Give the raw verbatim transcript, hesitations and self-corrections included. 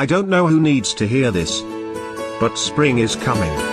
I don't know who needs to hear this, but spring is coming.